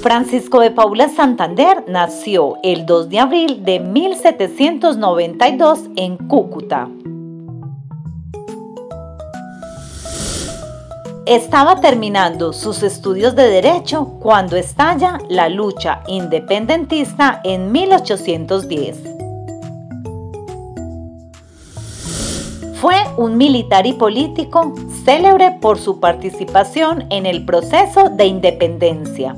Francisco de Paula Santander nació el 2 de abril de 1792 en Cúcuta. Estaba terminando sus estudios de Derecho cuando estalla la lucha independentista en 1810. Fue un militar y político célebre por su participación en el proceso de independencia.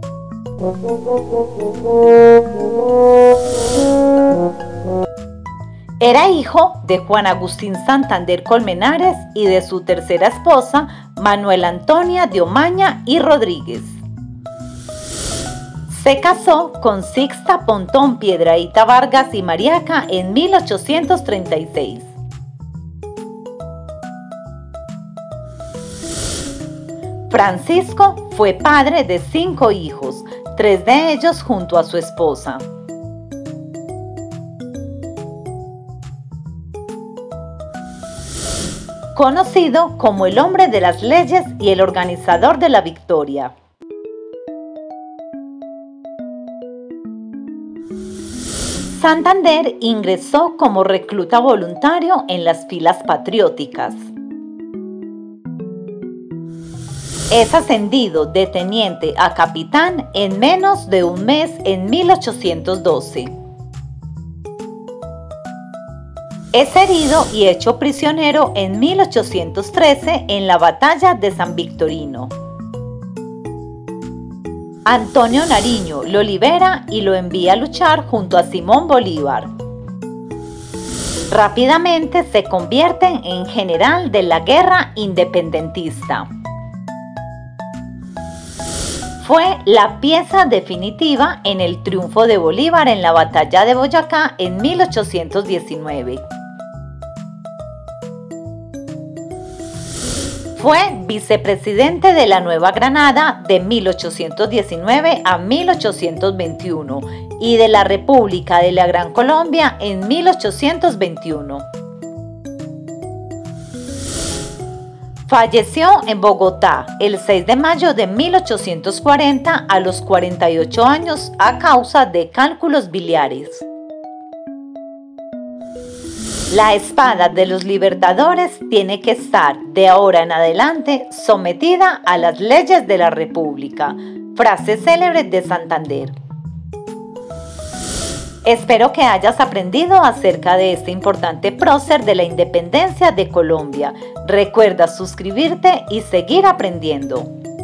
Era hijo de Juan Agustín Santander Colmenares y de su tercera esposa, Manuela Antonia de Omaña y Rodríguez. Se casó con Sixta Pontón Piedrahíta Vargas y Mariaca en 1836. Francisco fue padre de 5 hijos, 3 de ellos junto a su esposa. Conocido como el hombre de las leyes y el organizador de la victoria. Santander ingresó como recluta voluntario en las filas patrióticas. Es ascendido de teniente a capitán en menos de un mes en 1812. Es herido y hecho prisionero en 1813 en la batalla de San Victorino. Antonio Nariño lo libera y lo envía a luchar junto a Simón Bolívar. Rápidamente se convierte en general de la guerra independentista. Fue la pieza definitiva en el triunfo de Bolívar en la batalla de Boyacá en 1819. Fue vicepresidente de la Nueva Granada de 1819 a 1821 y de la República de la Gran Colombia en 1821. Falleció en Bogotá el 6 de mayo de 1840 a los 48 años a causa de cálculos biliares. La espada de los libertadores tiene que estar de ahora en adelante sometida a las leyes de la República. Frase célebre de Santander. Espero que hayas aprendido acerca de este importante prócer de la independencia de Colombia. Recuerda suscribirte y seguir aprendiendo.